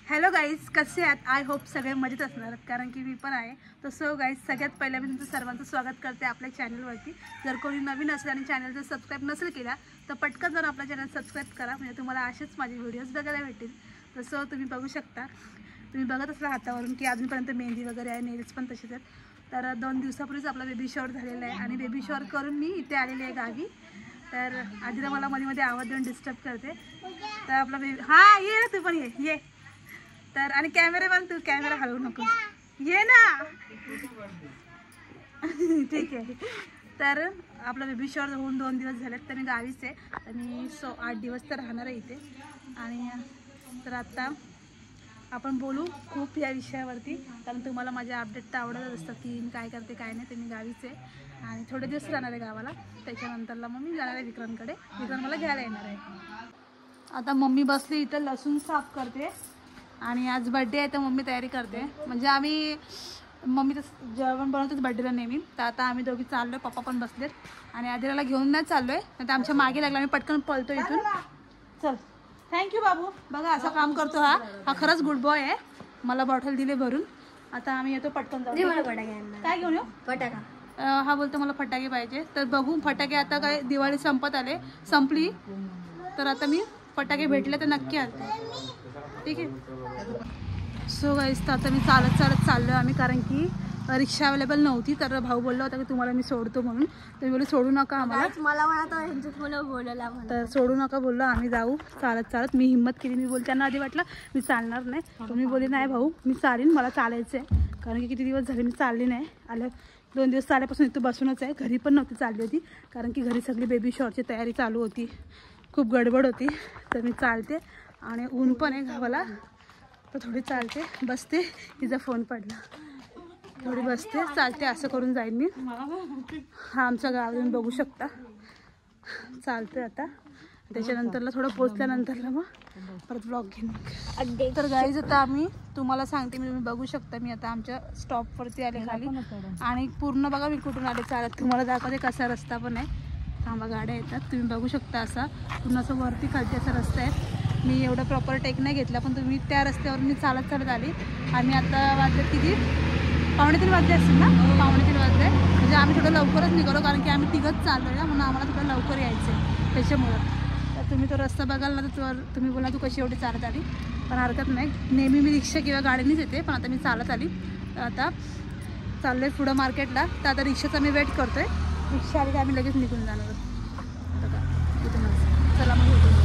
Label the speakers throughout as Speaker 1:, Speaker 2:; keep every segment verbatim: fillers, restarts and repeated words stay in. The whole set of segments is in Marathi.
Speaker 1: हॅलो गाईज, कसे आहात? आय होप सगळे मजेत असणार कारण की मी पण आहे. तर सो गाईज, सगळ्यात पहिल्या मी तुमचं सर्वांचं स्वागत करते आपल्या चॅनलवरती. जर कोणी नवीन असेल आणि चॅनल जर सबस्क्राईब नसेल केला तर पटकन जर आपला चॅनल सबस्क्राईब करा, म्हणजे तुम्हाला असेच माझे व्हिडिओज बघायला भेटतील. तर सो तुम्ही बघू शकता, तुम्ही बघत असला हातावरून की अजूनपर्यंत मेहंदी वगैरे आहे, नेल्स पण तसेच आहेत. तर दोन दिवसापूर्वीच आपला बेबी शॉवर झालेला आहे आणि बेबी शॉवर करून मी इथे आलेली आहे गावी. तर आधीला मला मध्ये मध्ये आवाज देऊन डिस्टर्ब करते. तर आपला बेबी हां ये तू पण ये ये तर आणि कॅमेरा पण तू कॅमेरा हलवू नको, ये ना. ठीक आहे. तर आपला बेबी शॉवर होऊन दोन दिवस झालेत, तर मी गावीच आहे आणि सो आठ दिवस तर राहणार आहे इथे. आणि तर आता आपण बोलू खूप या विषयावरती, कारण तुम्हाला माझे अपडेट तर आवडतच असतात की मी काय करते काय नाही. ते मी गावीच आहे आणि थोडे दिवस राहणार आहे गावाला. त्याच्यानंतरला मग मी जाणार आहे विक्रांतकडे. विक्रांत मला घ्यायला येणार आहे. आता मम्मी बसली इथं लसूण साफ करते आणि आज बड्डे आहे तर मम्मी तयारी करते. म्हणजे आम्ही मम्मीचं जेवण बनवतोच बड्डेला नेहमी. तर आता आम्ही दोघी चाललो आहे, पप्पा पण बसलेत आणि आदिराला घेऊन नाही चाललो आहे, नाही तर आमच्या मागे लागला. आम्ही पटकन पळतो इथून. चल, थँक्यू बाबू. बघा असं काम करतो हा हा खरंच गुड बॉय आहे. मला बॉटल दिले भरून. आता आम्ही येतो पटकन जाऊ. काय घेऊन येऊ? फटाका. हा बोलतो मला फटाके पाहिजे. तर बघू फटाके, आता काय दिवाळी संपत आले संपली तर आता मी फटाके भेटले तर नक्की आले. ठीक आहे. सो गाईस, तर आता मी चालत चालत चाललो आम्ही, कारण की रिक्षा अवेलेबल नव्हती. तर भाऊ बोलला होता की तुम्हाला मी सोडतो म्हणून. तर मी बोलले सोडू नका आम्हाला. मला बोलला तर सोडू नका बोललो. आम्ही जाऊ चालत चालत. मी हिंमत केली, मी बोल त्यांना आधी वाटलं मी चालणार नाही, पण मी बोलली नाही भाऊ मी चालेन, मला चालायचं आहे. कारण की किती दिवस झाले मी चालली नाही. आलं दोन दिवस चालल्यापासून इथं बसूनच आहे. घरी पण नव्हती चालली होती, कारण की घरी सगळी बेबी शॉवरची तयारी चालू होती, खूप गडबड होती. तर मी चालते आणि ऊन पण आहे गावाला, तर थोडी चालते बसते. तिचा फोन पडला, थोडी बसते चालते असं करून जाईन मी. हा आमचं गाव येऊन बघू शकता. चालते आता. त्याच्यानंतरला थोडं पोचल्यानंतरला मग परत ब्लॉग घेईन. तर गाईज आता आम्ही तुम्हाला सांगते, मी तुम्ही बघू शकता मी आता आमच्या स्टॉपवरती आले खाली आणि पूर्ण बघा मी कुठून आले चालत. तुम्हाला दाखवते कसा रस्ता पण आहे. थांबा, गाड्या येतात तुम्ही बघू शकता. असा पूर्ण असं वरती खालती असा रस्ता आहे. मी एवढा प्रॉपर टेक नाही घेतला, पण तुम्ही त्या रस्त्यावर मी चालत चालत आली. आम्ही आता वाजले किती, पावणे तीन वाजले असतील ना, पावणे तीन वाजले. म्हणजे आम्ही थोडं लवकरच निघालो, कारण की आम्ही तिघंच चाललो ना, म्हणून आम्हाला थोडं लवकर यायचं आहे त्याच्यामुळं. तर तुम्ही तो रस्ता बघाल ना तर तुम्ही बोला तू कशी एवढी चालत आली, पण हरकत नाही. नेहमी मी रिक्षा किंवा गाडीनेच येते, पण आता मी चालत आली. तर आता चाललो आहे पुढं मार्केटला. तर आता रिक्षाचा मी वेट करतो आहे. रिक्षा आली तर आम्ही लगेच निघून जाणार. चला मग भेटूया.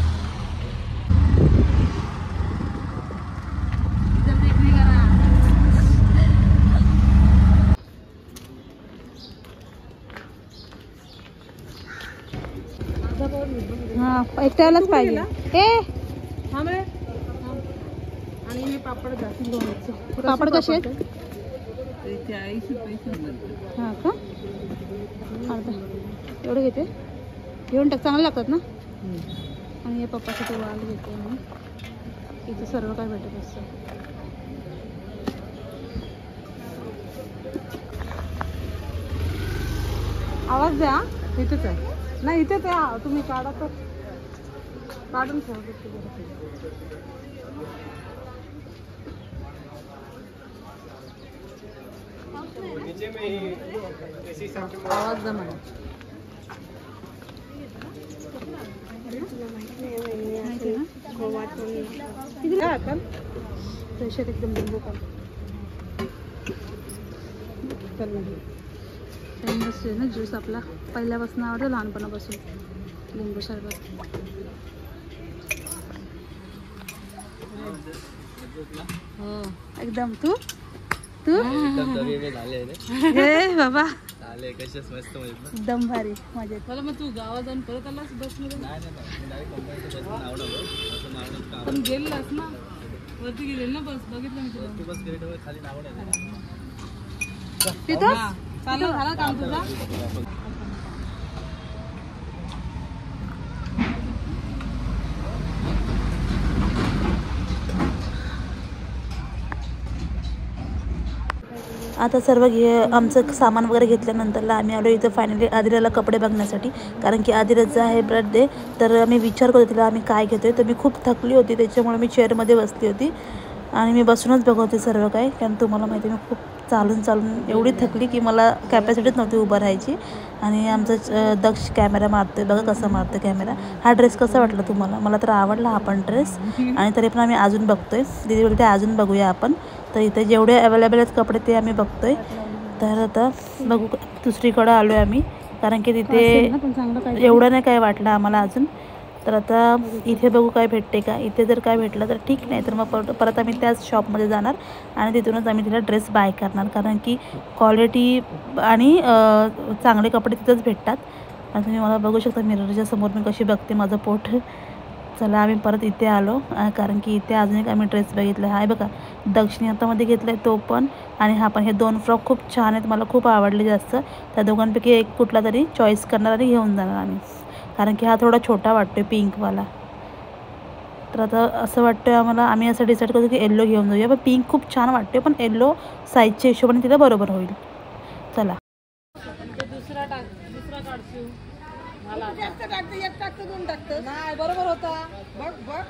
Speaker 1: हा एकट्यालाच पाहिजे. ए आणि हे पापड जातील. पापड कसे आहेत? हा का, अर्धा एवढं घेते. घेऊन टाक, चांगले लागतात ना. आणि हे पप्पासाठी वाल घेते मी. इथे सर्व काय भेटत असतं. आवाज द्या. इथेच आहे नाही, इथेच आहे. तुम्ही काढा तर काढून ठेवा. आवाज द्या मला. फ्रेश एकदम लिंबू पण फेमस आहे ना ज्यूस आपला, पहिल्यापासून आवडतो लहानपणापासून लिंबू सरबत. हो एकदम. तू तू हे बाबा एकदम भारी मजेत. मला मग तू गावात जाऊन परत आलास बसमध्ये? पण गेलास ना वरती, गेले ना बस, बघितलं मी तुला तिथं. चालू झाला काम तुझा?
Speaker 2: आता सर्व घे आमचं सामान वगैरे घेतल्यानंतरला आम्ही आलो इथं फायनली आदिराला कपडे बघण्यासाठी, कारण की आदिराचा आहे बर्थडे. तर मी विचार करत होते तिला आम्ही काय घेतोय, तर मी खूप थकली होती त्याच्यामुळे मी चेअरमध्ये बसली होती. आणि मी बसूनच बघवते सर्व काही, कारण तुम्हाला माहिती आहे मी खूप चालून चालून एवढी थकली की मला कॅपॅसिटीच नव्हती उभं राहायची. आणि आमचा दक्ष कॅमेरा मारतो आहे, बघा कसं मारतो कॅमेरा. हा ड्रेस कसा वाटला तुम्हाला? मला तर आवडला हा पण ड्रेस. आणि तरी पण आम्ही अजून बघतो आहे, दीदी बोलते अजून बघूया आपण. तर इथे जेवढे अवेलेबल आहेत कपडे ते आम्ही बघतो आहे. तर आता बघू, दुसरीकडं आलो आहे आम्ही, कारण की तिथे एवढं नाही काय वाटलं आम्हाला अजून. तर आता इथे बघू काय भेटते का. इथे जर काय भेटलं तर ठीक, नाही तर मग परत परत आम्ही त्याच शॉपमध्ये जाणार आणि तिथूनच आम्ही तिला ड्रेस बाय करणार, कारण की क्वालिटी आणि चांगले कपडे तिथंच भेटतात. आणि तुम्ही मला बघू शकता मिररच्या समोर मी कशी बघते माझं पोट. चला आम्ही परत इथे आलो, कारण की इथे अजून एक आम्ही ड्रेस बघितला आहे बघा, दक्षिणी हातामध्ये घेतला आहे तो पण, आणि हा पण. हे दोन फ्रॉक खूप छान आहेत, मला खूप आवडले जास्त. त्या दोघांपैकी एक कुठला तरी चॉईस करणार आणि घेऊन जाणार आम्ही, कारण की हा थोडा छोटा वाटतो आहे पिंकवाला. तर आता असं वाटतं आहे आम्हाला, आम्ही असं डिसाईड करतो की येल्लो घेऊन जाऊया. पण पिंक खूप छान वाटते, पण येल्लो साईजच्या हिशोबाने तिला बरोबर होईल. चला
Speaker 1: दुसरा टाक, दुसरा काढतो मला जास्त टाकतो, एक टाकतो दोन टाकतो नाही बरोबर होता. बघ बघ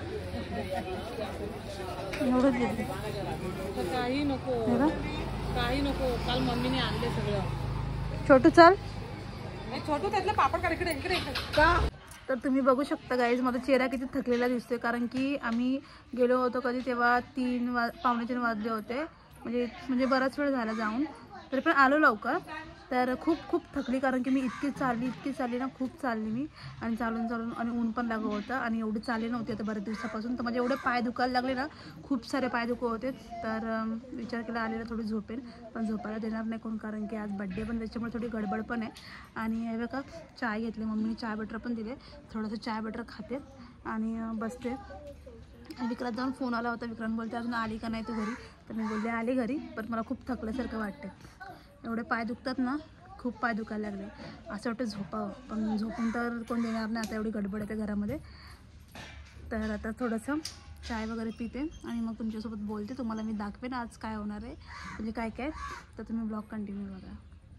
Speaker 2: एवढंच घेतलं,
Speaker 1: काही नको काही नको. काल मम्मीने आणले सगळं.
Speaker 2: छोटू चाल,
Speaker 1: छोटू त्यातलं पापड काढ इकडे इकडे का.
Speaker 2: तर तुम्ही बघू शकता गाईज माझा चेहरा किती थकलेला दिसतोय, कारण की आम्ही गेलो होतो कधी तेव्हा तीन वा पावणे तीन वाजले होते, म्हणजे म्हणजे बराच वेळ झाला जाऊन, तरी पण आलो लवकर. तर खूप खूप थकली, कारण की मी इतकी चालली इतकी चालली ना, खूप चालली मी. आणि चालून चालून आणि ऊन पण लागत होतं आणि एवढी चालली नव्हती आता बऱ्याच दिवसापासून. तर माझे एवढे पाय दुखायला लागले ना, खूप सारे पाय दुखत होते. तर विचार केला आलेला थोडी झोपेल, पण झोपायला देणार नाही कोण, कारण की आज बड्डे पण त्याच्यामुळे थोडी गडबड पण आहे. आणि हे बघा चाय घेतली मम्मीने, चाय बटर पण दिले, थोडंसं चाय बटर खाते आणि बसते. विक्रांत जाऊन फोन आला होता, विक्रांत बोलते अजून आली का नाही तू घरी. तर मी बोलले आली घरी, पण मला खूप थकल्यासारखं वाटते. एवढे पाय दुखतात ना, खूप पाय दुखायला लागले. असं वाटतं झोपावं, पण झोपून तर कोण देणार नाही, आता एवढी गडबड येते घरामध्ये. तर आता थोडंसं चाय वगैरे पिते आणि मग तुमच्यासोबत बोलते. तुम्हाला मी दाखवेन आज काय होणार आहे, म्हणजे काय काय. तर तुम्ही ब्लॉग कंटिन्यू बघा.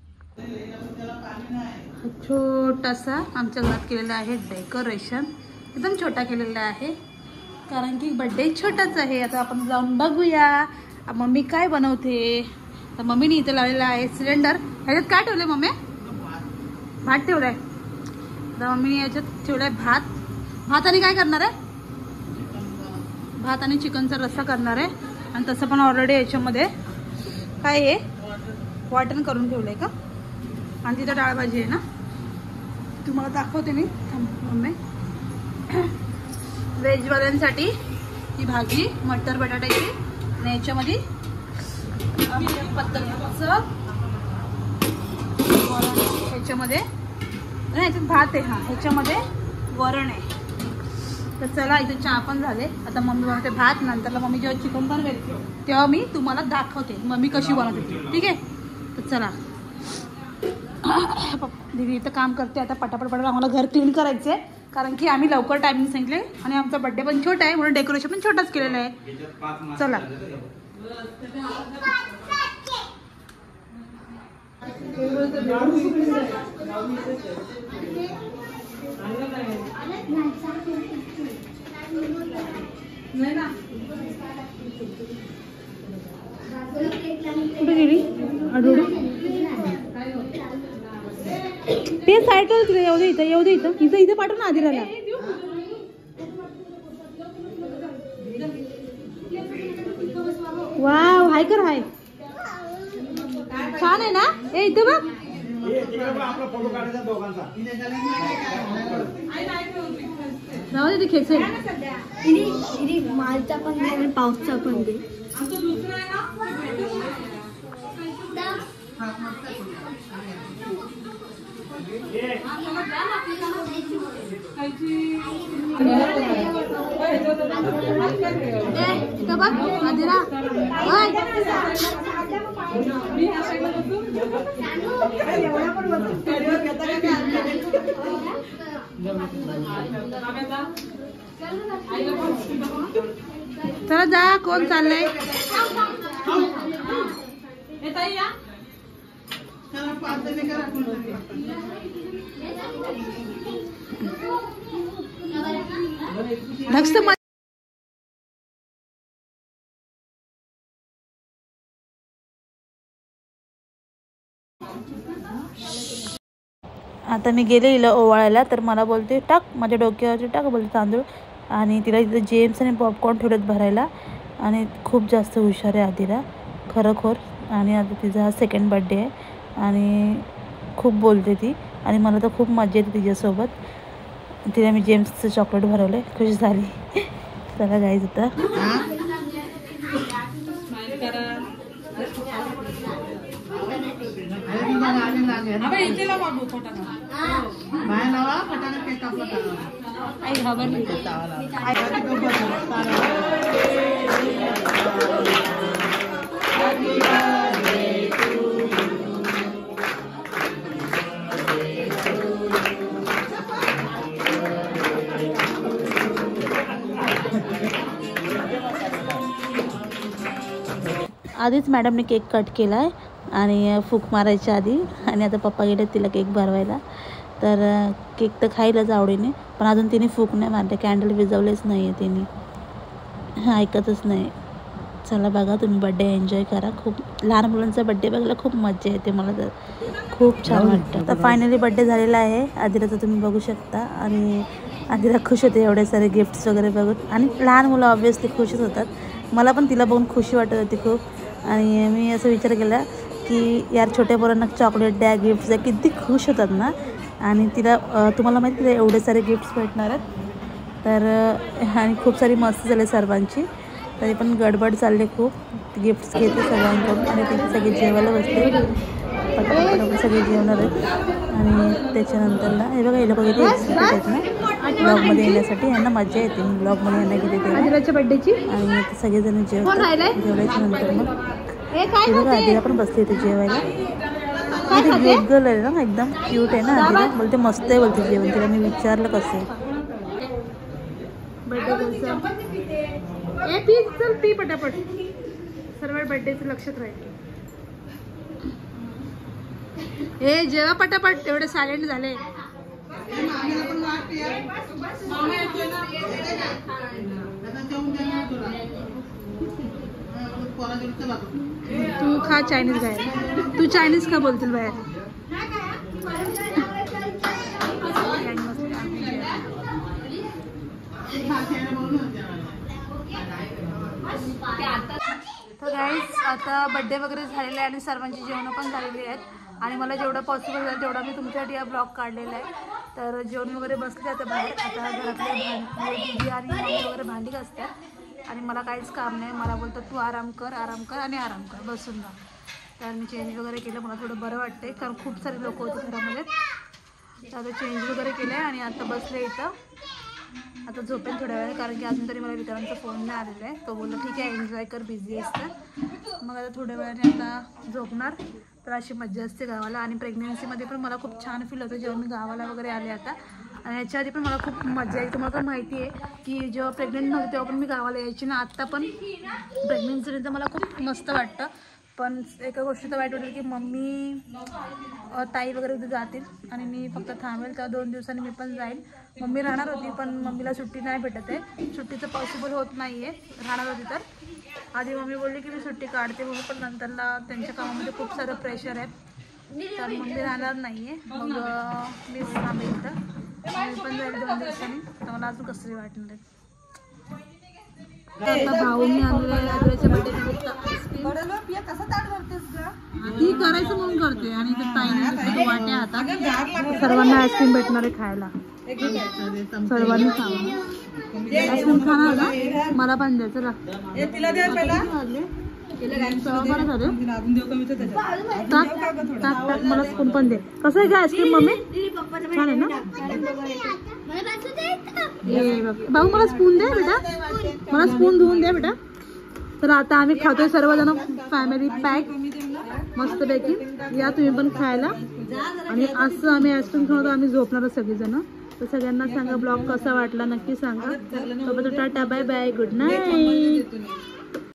Speaker 2: छोटासा आमच्या घरात केलेला आहे डेकोरेशन, एकदम छोटा केलेला आहे, कारण की बड्डे छोटाच आहे. आता आपण जाऊन बघूया मम्मी काय बनवते. तर मम्मीने इथे लावलेला आहे सिलेंडर. ह्याच्यात काय ठेवलं मम्मी? भात ठेवलाय. तर मम्मीने याच्यात ठेवलाय भात. भात आणि काय करणार आहे? भात आणि चिकनचा रस्सा करणार आहे. आणि तसं पण ऑलरेडी याच्यामध्ये काय आहे, वाटण करून ठेवलंय का. आणि तिथं डाळ भाजी आहे ना, तुम्हाला दाखवते मी. मम्मी व्हेजवाल्यांसाठी ही भाजी मटर बटाट्याची, आणि याच्यामध्ये पत्ताचं वरण, ह्याच्यामध्ये नाही ह्याच्यात भात आहे, हा ह्याच्यामध्ये वरण आहे. तर चला इथे चहा पण झाले. आता मम्मी बनवते भात, नंतरला मम्मी जेव्हा चिकन बनवेल तेव्हा मी तुम्हाला दाखवते मम्मी कशी बनवते, ठीक आहे. तर चला दीदी इथं काम करते आता, पटापट पटापट आम्हाला घर क्लीन करायचं आहे, कारण की आम्ही लवकर टायमिंग सांगितले आणि आमचा बड्डे पण छोटा आहे, म्हणून डेकोरेशन पण छोटाच केलेलं आहे. चला कुठे गेली आडोळी? ते साईडला तुला येऊ दे, इथं येऊ दे, इथं इथं इथं पाठव ना आदिराला. वाव, हाय कर हाय, छान आहे ना. ए इथं बघ, जाऊ दे ते खेचेल.
Speaker 3: मालचा पण दे आणि पाऊसचा पण दे.
Speaker 2: इथं बघ आदिरा, चला जा. कोण चाललंय? ढक्स आता मी गेले हिला ओवाळायला, तर मला बोलते टाक माझ्या डोक्यावरती टाक बोलते तांदूळ, आणि तिला तिथे जेम्स आणि पॉपकॉर्न ठेवलेत भरायला. आणि खूप जास्त हुशार आहे आदिरा खरोखर. आणि आता तिचा हा सेकंड बड्डे आहे आणि खूप बोलते ती, आणि मला तर खूप मजा येते तिच्यासोबत. तिला मी जेम्सचं चॉकलेट भरवलं, खुश झाली. चला गाईज आता आधीच मॅडमने केक कट केला आहे आणि फूक मारायच्या आधी, आणि आता पप्पा गेले तिला केक भरवायला. तर केक तर खाईलच आवडीने, पण अजून तिने फूक नाही मारले, कॅन्डल विजवलेच नाही आहे तिने, ऐकतच नाही. चला बघा तुम्ही बड्डे एन्जॉय करा. खूप लहान मुलांचा बड्डे बघायला खूप मजा येते, मला तर खूप छान वाटतं. तर फायनली बड्डे झालेला आहे आदिराचा, तुम्ही बघू शकता. आणि आदिरा खुश होते एवढे सारे गिफ्ट्स वगैरे बघून, आणि लहान मुलं ऑब्व्हियसली खुशच होतात. मला पण तिला बघून खुशी वाटत होती खूप. आणि मी असं विचार केला की यार छोट्या पोरांना चॉकलेट द्या, गिफ्ट्स द्या, किती खुश होतात ना. आणि तिला तुम्हाला माहिती तिला एवढे सारे गिफ्ट्स भेटणार आहेत. तर आणि खूप सारी मस्ती झाली सर्वांची, तरी पण गडबड चालले खूप. गिफ्ट्स घेते सगळ्यांकडून आणि ते सगळे जेवायला बसते, पटापट सगळे जेवणार आहेत. आणि त्याच्यानंतरला हे बघा हे लोक किती एक्साइटेड आहेत ना ब्लॉगमध्ये येण्यासाठी. यांना मजा येते मी ब्लॉगमध्ये यांना घेते तेव्हा. बड्डेची आणि ते सगळेजण जेवतात. जेवल्याच्या नंतर मग हे बघा आदिरा पण बसली होती जेवायला. क्यूट गर्ल आहे ना, एकदम क्यूट आहे ना आदिरा. बोलते मस्त आहे बोलते जेवण. तिला मी विचारलं कसं आहे
Speaker 1: बर्थडे कसं. ए पी चल पी पटापट, सर्व बर्थडेचं लक्षात राहील. हे जेव्हा पटापट एवढे सायलेंट झाले. तू खा चायनीज बाहेर, तू चायनीज का बोलतील बाहेर. तर गाईज आता बड्डे वगैरे झालेले आहे आणि सर्वांची जेवणं पण झालेली आहेत. आणि मला जेवढं पॉसिबल झालं तेवढा मी तुमच्यासाठी हा ब्लॉग काढलेला आहे. तर जेवण वगैरे बसले आता बाहेर. आता घरातले भांडी दीदी आणि मम्मी वगैरे भांडी घासतात आणि मला काहीच काम नाही. मला बोलतात तू आराम कर आराम कर आणि आराम कर, बसून जा. तर मी चेंज वगैरे केलं, मला थोडं बरं वाटते कारण खूप सारे लोक होते घरामध्ये. तर आता चेंज वगैरे केलं आहे आणि आता बसले इथं. आता झोपेन थोड्या वेळाने, कारण की अजून तरी मला विक्रांतचा फोन नाही आलेला आहे. तो बोलला ठीक आहे एन्जॉय कर, बिझी असतं. मग आता थोड्या वेळाने आता झोपणार. तर अशी मज्जा असते गावाला. आणि प्रेग्नेन्सीमध्ये पण मला खूप छान फील होतं जेव्हा मी गावाला वगैरे आले आता. आणि याच्या आधी पण मला खूप मजा येते. तुम्हाला पण माहिती आहे की जेव्हा प्रेग्नेंट नव्हते तेव्हा पण मी गावाला यायची ना. आत्ता पण प्रेग्नेन्सीनंतर मला खूप मस्त वाटतं. पण एका गोष्टीचं वाईट वाटेल की मम्मी ताई वगैरे उद्या जातील आणि मी फक्त थांबेल. तेव्हा दोन दिवसांनी मी पण जाईल. मम्मी राहणार होती पण मम्मीला सुट्टी नाही भेटत आहे, सुट्टीचं पॉसिबल होत नाही आहे. राहणार होती तर आधी मम्मी बोलली की मी सुट्टी काढते म्हणून, पण नंतरला त्यांच्या कामामध्ये खूप सारं प्रेशर आहे तर मम्मी राहणार नाही आहे. मग मीच थांबेल तर मी पण जाईल दोन दिवसांनी. तर मला अजून कसं तरी वाटणार आहे. आता भाऊनी आणलेलं आदिराच्या बड्डे निमित्त ती करायचं म्हणून करते. आणि इथे ताईने वाट्या हातात सर्वांना आईस्क्रीम भेटणार आहे खायला. सर्वांनी खावा आईस्क्रीम खाणार ना, मला पण द्यायचं लागतं. मला स्पून पण दे. कसं आहे का आईस्क्रीम मम्मी, छान आहे ना. भाऊ मला स्पून दे बेटा, मला स्पून धुवून दे बेटा. तर आता आम्ही खातोय सर्वजण फॅमिली पॅक मस्तपैकी. या तुम्ही पण खायला. आणि असं आम्ही आईस्क्रीम खातो, आम्ही झोपणार सगळेजण. तर सगळ्यांना सांगा ब्लॉग कसा वाटला नक्की सांगा. Tata bye bye, good night.